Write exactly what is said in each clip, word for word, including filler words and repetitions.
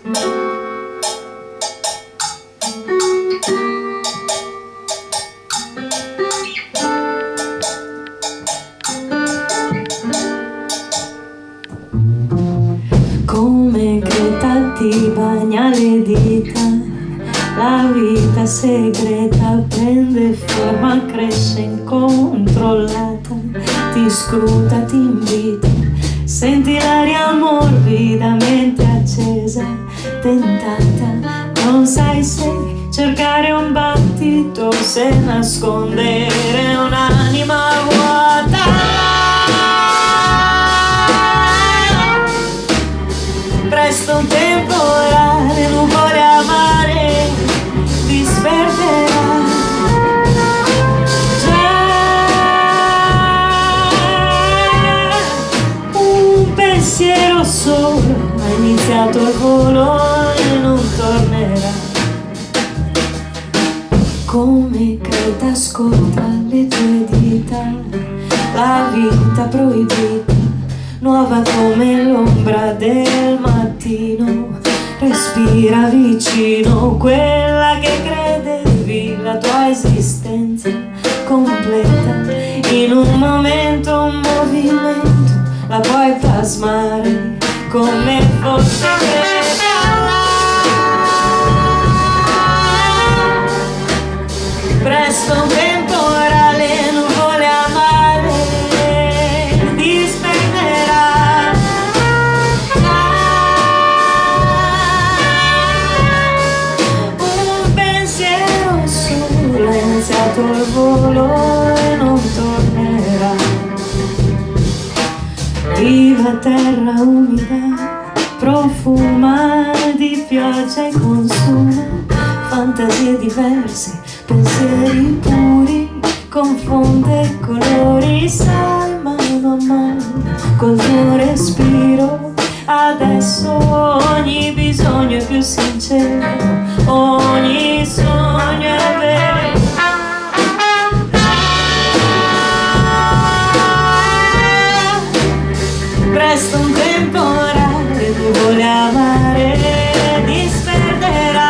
Come Greta ti bagna le dita, la vita segreta prende forma, cresce incontrollata, ti scruta, ti invita, senti l'aria morbidamente accesa, tentata, non sai se cercare un battito, se nascondere un'anima vuota. Presto un temporale, nuvole a mare, ti sperderà. Già un pensiero solo ha iniziato il volo e non tornerà. Come Greta ascolta le tue dita, la vita proibita, nuova come l'ombra del mattino, respira vicino quella che credevi la tua esistenza completa. In un momento, un movimento, la puoi plasmare come fosse vera. Presto un temporale, nuvole a mare, ti spenderà. Un pensiero solo, è iniziato il volo e non tornerà. Viva terra umida, profuma di pioggia e consuma fantasie diverse, pensieri puri, confonde colori, sai mano a mano col tuo respiro. Adesso ogni bisogno è più sincero, ogni sogno è vero. Presto un temporale, nuvole a mare, ti sperderà.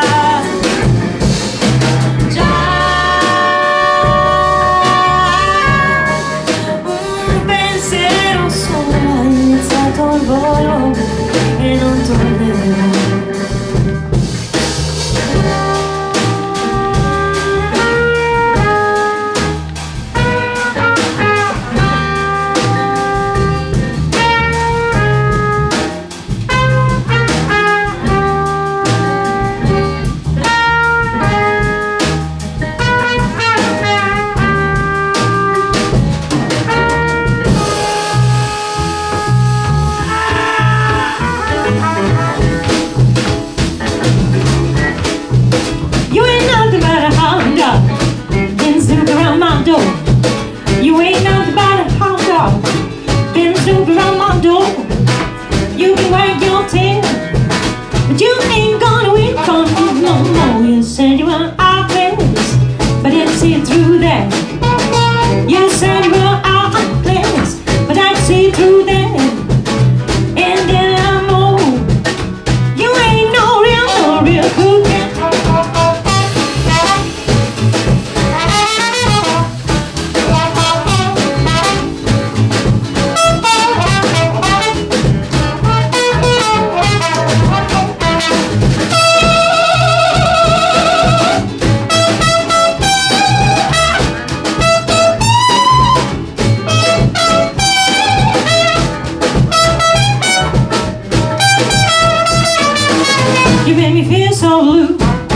Il volo e non tornerà. You ain't nothing but a hound dog, been snooping around my door. You can wag your tail, but you ain't gonna win from me no more. You said you were outrageous, but I didn't see it through that. You said you were outrageous, but I see through that. And then I'm old. You ain't no real, no real cool cat. You make me feel so blue.